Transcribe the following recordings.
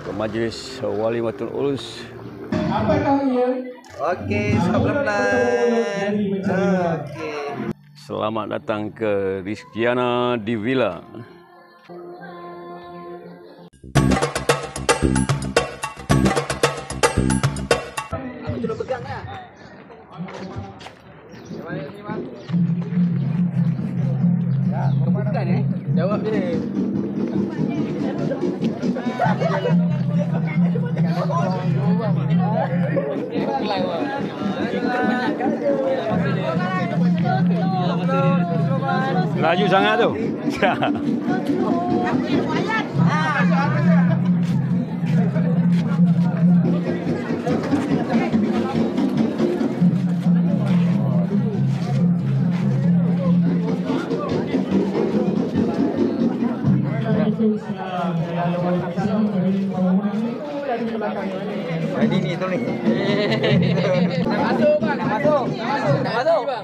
ke Majlis Wali Matul Urus. Apa namanya? Oke, pelan-pelan. Oke. Selamat datang ke Rizkiana di Villa. Aku sudah pegang ya. Ya, berbukan ya. Jawab deh. Laju sangat tu. Ini itu nih. Masuk bang, masuk. Bang.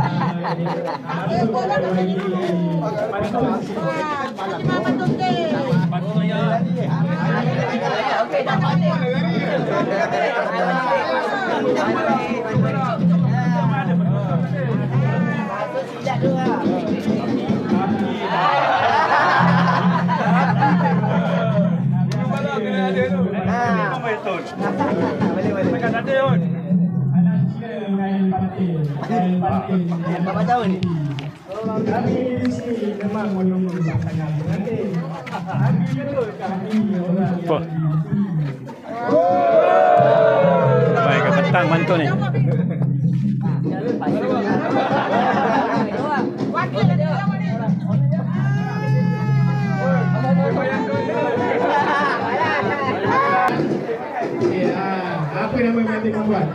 Berapa jauh ni? Kami di sini memang menunggu pasangan pengantin. Kami betul kami orang. Baik ke petang bantu ni. Apa nama pengantin membuat?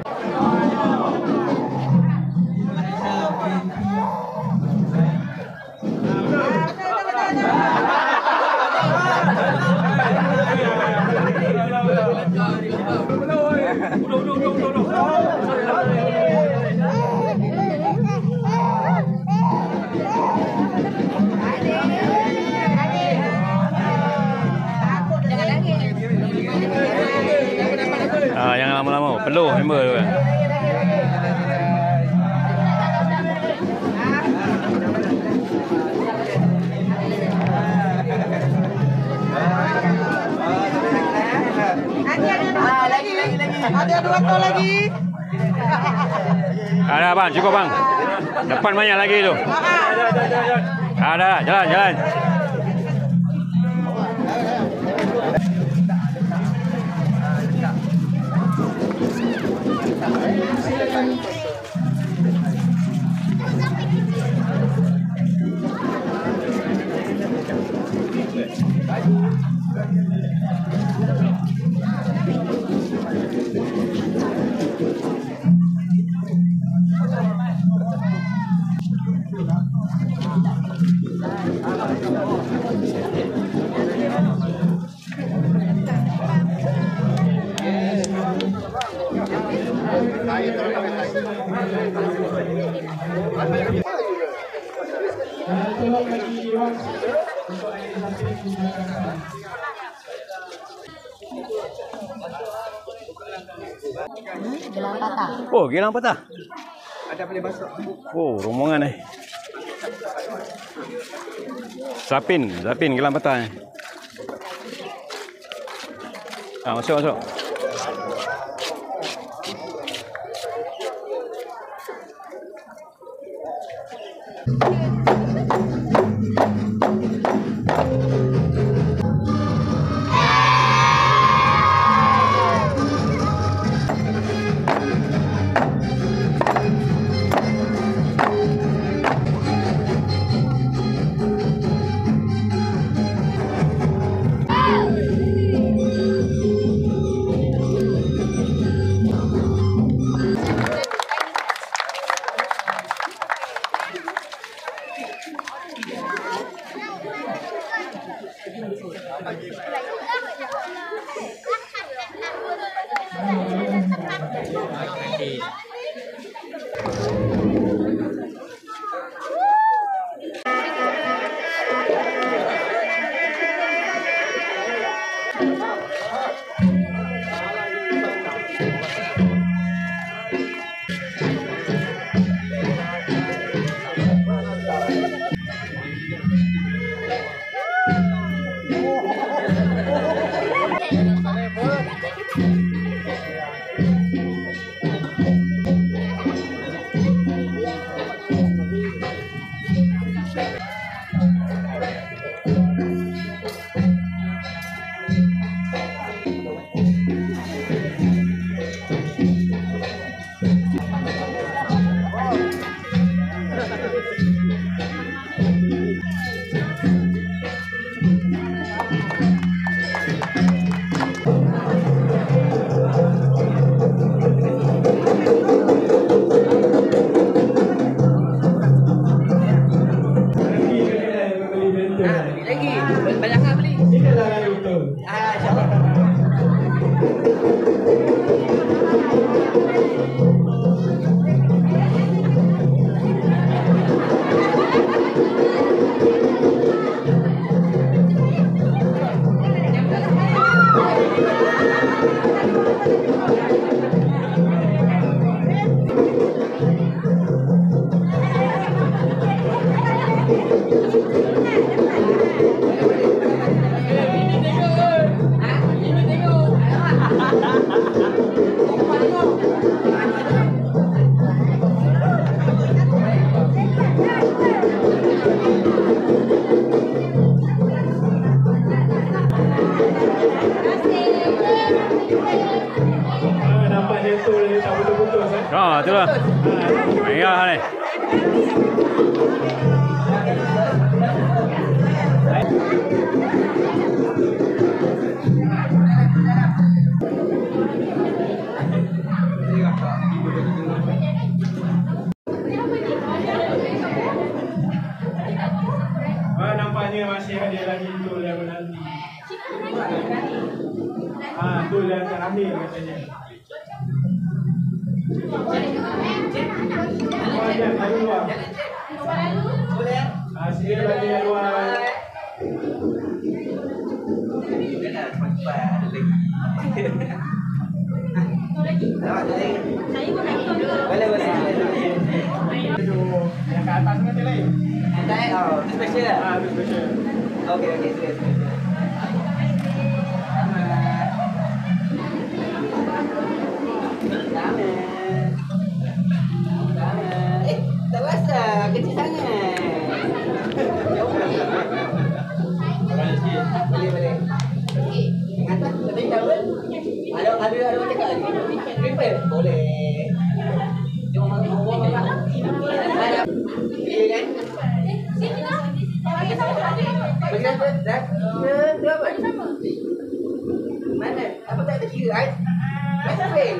Jangan lama-lama, peluh member tu kan. Lagi. Ada 2 tol lagi. Ada bang, cukup bang. Depan banyak lagi tu. Ada, jalan. Gelang patah. Oh, gelang patah. Ada boleh masuk. Oh, rombongan ni. Zapin gelang patah ni. Masuk. Nampaknya tu dia tak putus-putus. Itulah. Merah ni. Nampaknya masih ada lagi tool yang menanti. Tool yang terakhir katanya. Jangan lalu luar. Sikit lagi yang luar. Boleh. Yang ke atas nanti lain. Itu special lah. Itu special. Okey, special. Tak rasa kecil sangat. Boleh. Atas lebih towel. Ada cakap ni. Triple. Boleh. Cuma mau ada. Pilih kan? Berapa? Berapa? Mana? Apa tak ada kira kan? Mana fail?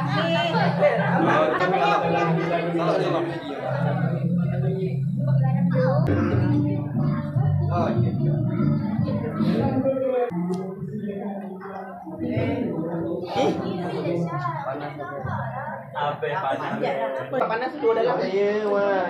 Panas tu dalam. Ya, wah.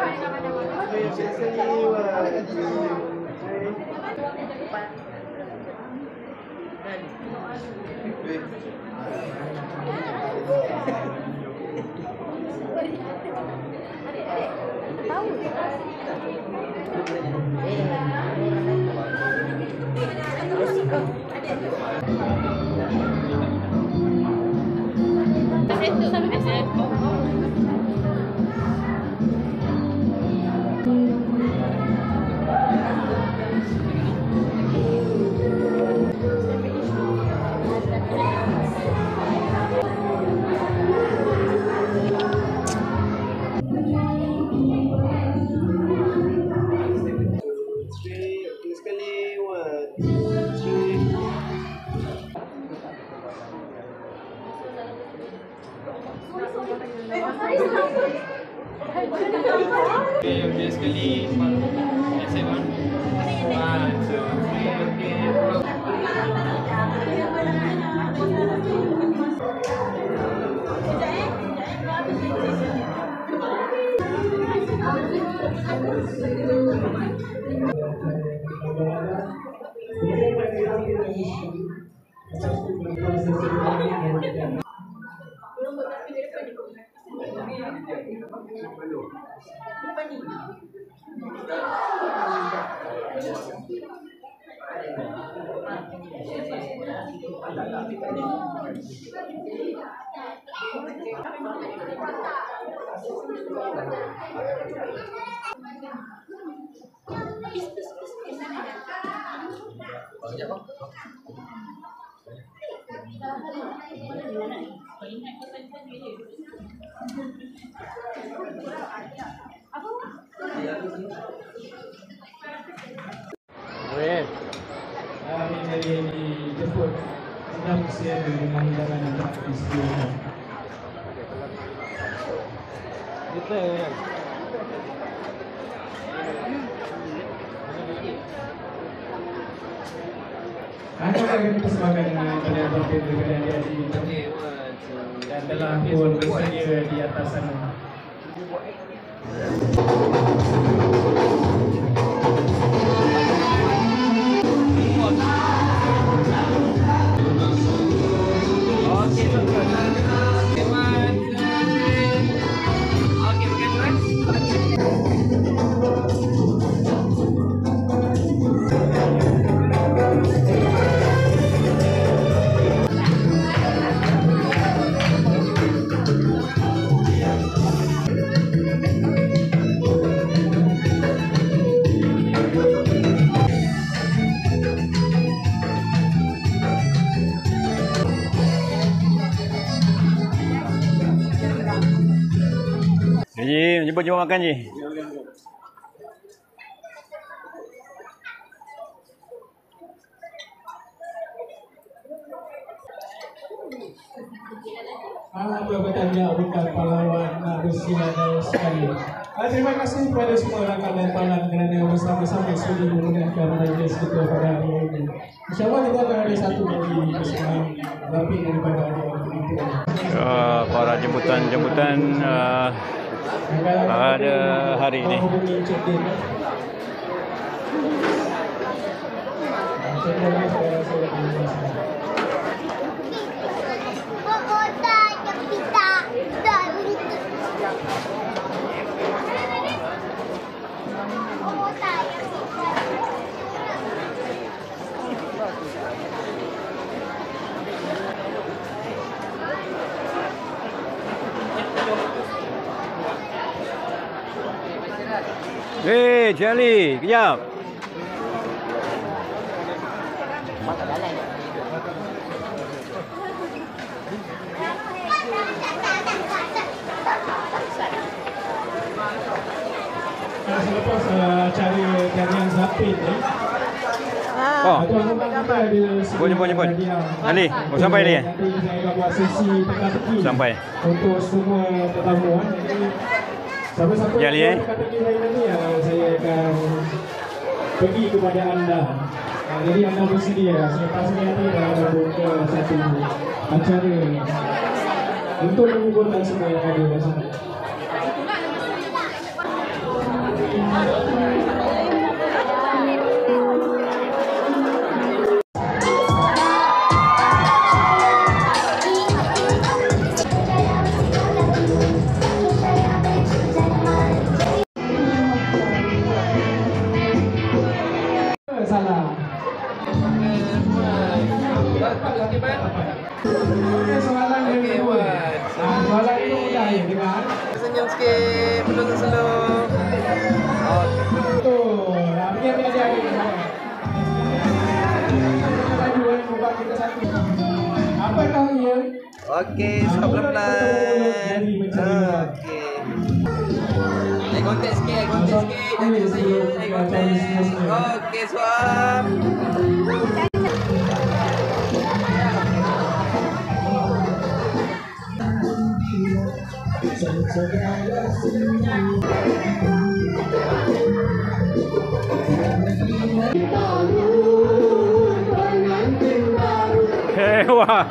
Okay, sekali. Set on. 1, 2, 3, Ini dijemput sedang bersiaga dengan hidangan yang tak disediakan. Anda akan dipersembahkan dengan pada tampil kepada adik-adik dan telah pun bersedia di atas sana. Ji, jemput makan Ji. Apa bertanya bukan pahlawan Rusia dan sekali. Terima kasih kepada semua rakan dan pahlawan kerana bersama-sama sudi menggunakan majlis kita pada hari ini. InsyaAllah kita akan ada satu lagi kesenangan lebih daripada hari ini. Para jemputan pada hari ini. Charlie, kejap. Selepas cari tarian Zapin ni. Oh. Jemput. Ali, mau sampai dia? Nanti saya akan buat sesi teka-teki. Sampai. Untuk semua tetamu. Jadi siapa-siapa Ya, Ali, yang teka-teki hari ini saya akan pergi kepada anda. Jadi anda bersedia. Selepas ini nanti dah buka satu acara untuk mengumpulkan semua yang ada di sana. Salah. Soalan yang kedua. Soalan itu mudah ya, dengar. Senyum sikit, penuh senyum. Betul. Biar dia ada lagi. Laju buat kita satu. Apa tahu ya? Okey, suap pelan-pelan. Okey. Kontek sikit. Jangan saya. Okey, suap. Hewa.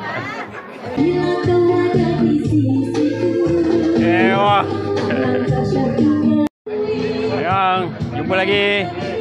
Hewa. Sayang, jumpa lagi.